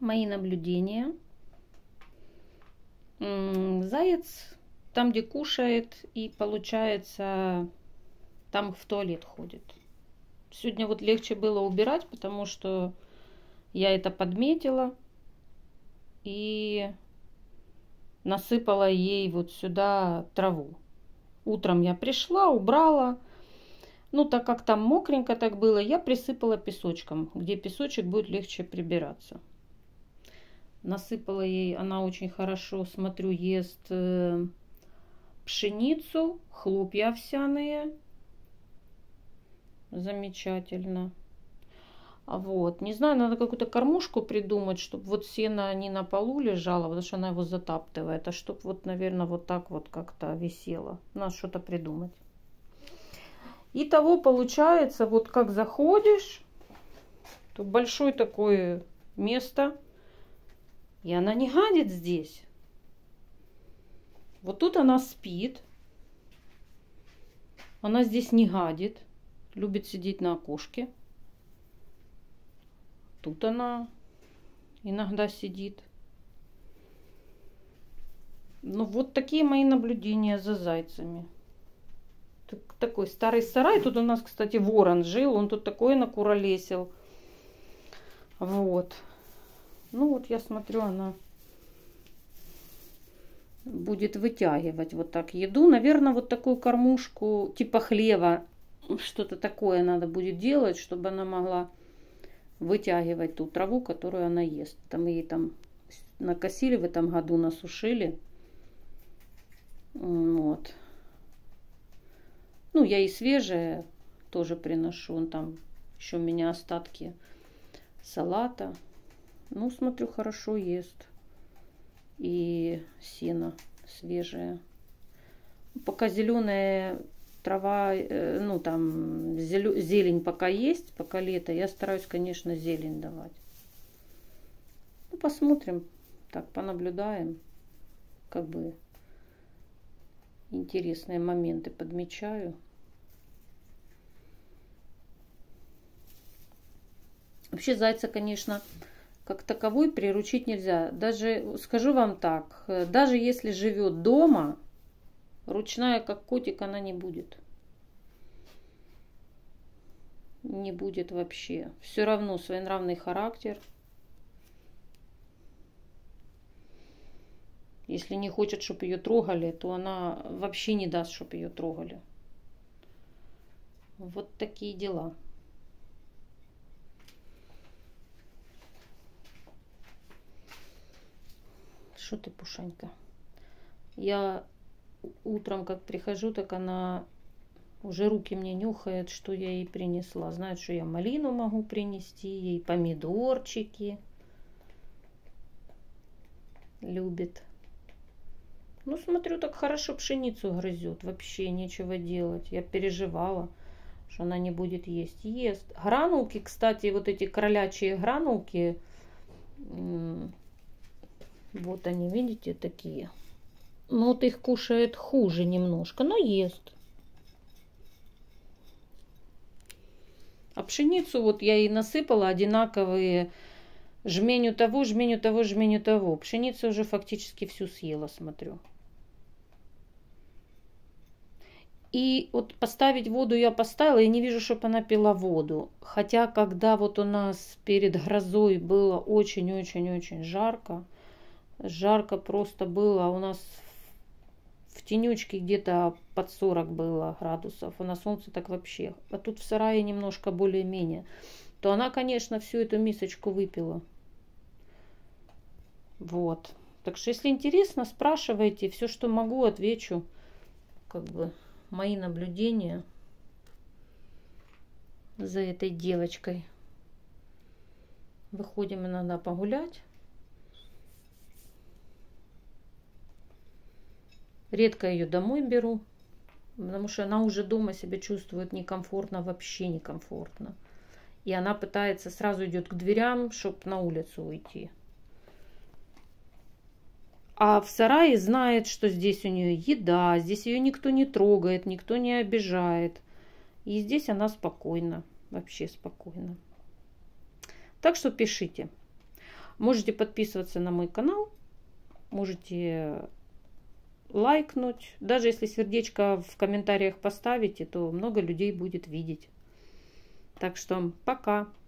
Мои наблюдения. Заяц там, где кушает, и получается, там в туалет ходит. Сегодня вот легче было убирать, потому что я это подметила и насыпала ей вот сюда траву. Утром я пришла, убрала. Ну, так как там мокренько так было, я присыпала песочком, где песочек будет легче прибираться. Насыпала ей, она очень хорошо, смотрю, ест пшеницу, хлопья овсяные. Замечательно. Вот. Не знаю, надо какую-то кормушку придумать, чтобы вот сено не на полу лежало, потому что она его затаптывает, а чтобы вот, наверное, вот так вот как-то висело. Надо что-то придумать. Итого получается, вот как заходишь, тут большое такое место, и она не гадит здесь. Вот тут она спит, она здесь не гадит, любит сидеть на окошке. Тут она иногда сидит. Ну вот такие мои наблюдения за зайцами. Такой старый сарай. Тут у нас, кстати, ворон жил. Он тут такой накуролесил. Вот. Ну вот я смотрю, она будет вытягивать вот так еду. Наверное, вот такую кормушку типа хлева. Что-то такое надо будет делать, чтобы она могла вытягивать ту траву, которую она ест. Там ей там накосили в этом году, насушили. Вот. Ну, я и свежее тоже приношу. Вон там еще у меня остатки салата. Ну, смотрю, хорошо ест. И сено свежее. Пока зеленая трава, ну, там зелень пока есть, пока лето, я стараюсь, конечно, зелень давать. Ну, посмотрим. Так, понаблюдаем. Как бы интересные моменты подмечаю. Вообще зайца, конечно, как таковой приручить нельзя. Даже, скажу вам так, даже если живет дома, ручная, как котик, она не будет. Не будет вообще. Все равно своенравный характер. Если не хочет, чтобы ее трогали, то она вообще не даст, чтобы ее трогали. Вот такие дела. Что ты, Пушанька? Я утром, как прихожу, так она уже руки мне нюхает, что я ей принесла. Знает, что я малину могу принести, ей помидорчики. Любит. Ну, смотрю, так хорошо пшеницу грызет. Вообще нечего делать. Я переживала, что она не будет есть. Ест. Гранулки, кстати, вот эти кролячьи гранулки. Вот они, видите, такие. Ну, вот их кушает хуже немножко, но ест. А пшеницу вот я ей насыпала одинаковые. Жменю того, жменю того, жменю того. Пшеницу уже фактически всю съела, смотрю. И вот поставить воду я поставила, и не вижу, чтобы она пила воду. Хотя, когда вот у нас перед грозой было очень-очень-очень жарко, жарко просто было, у нас в тенечке где-то под 40 было градусов, а на солнце так вообще. А тут в сарае немножко более-менее. То она, конечно, всю эту мисочку выпила. Вот. Так что, если интересно, спрашивайте. Все, что могу, отвечу. Как бы мои наблюдения за этой девочкой. Выходим иногда погулять. Редко ее домой беру, потому что она уже дома себя чувствует некомфортно, вообще некомфортно. И она пытается, сразу идет к дверям, чтобы на улицу уйти. А в сарае знает, что здесь у нее еда, здесь ее никто не трогает, никто не обижает. И здесь она спокойна, вообще спокойна. Так что пишите. Можете подписываться на мой канал, можете лайкнуть. Даже если сердечко в комментариях поставите, то много людей будет видеть. Так что пока.